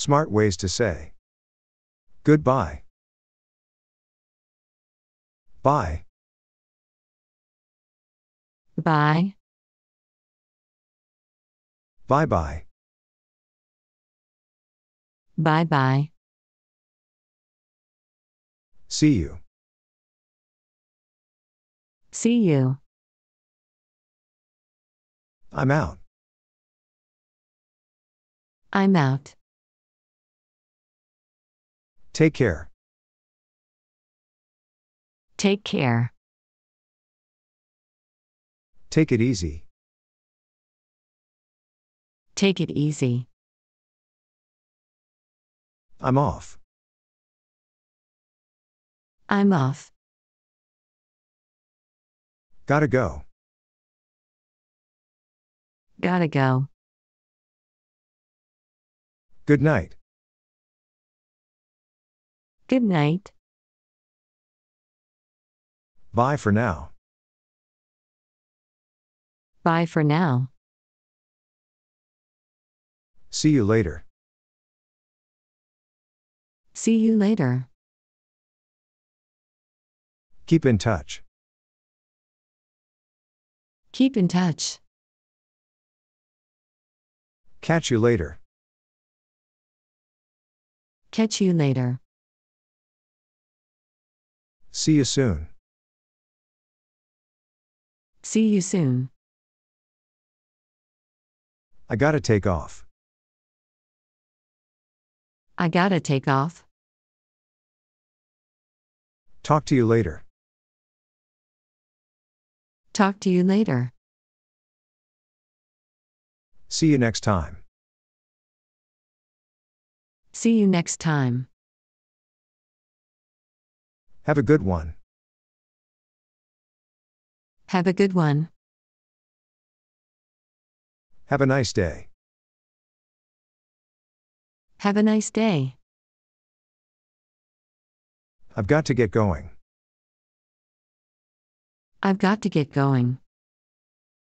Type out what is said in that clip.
Smart ways to say goodbye. Bye. Bye. Bye bye. Bye bye. See you. See you. I'm out. I'm out. Take care. Take care. Take it easy. Take it easy. I'm off. I'm off. Gotta go. Gotta go. Good night. Good night. Bye for now. Bye for now. See you later. See you later. Keep in touch. Keep in touch. Catch you later. Catch you later. See you soon. See you soon. I gotta take off. I gotta take off. Talk to you later. Talk to you later. See you next time. See you next time. Have a good one. Have a good one. Have a nice day. Have a nice day. I've got to get going. I've got to get going.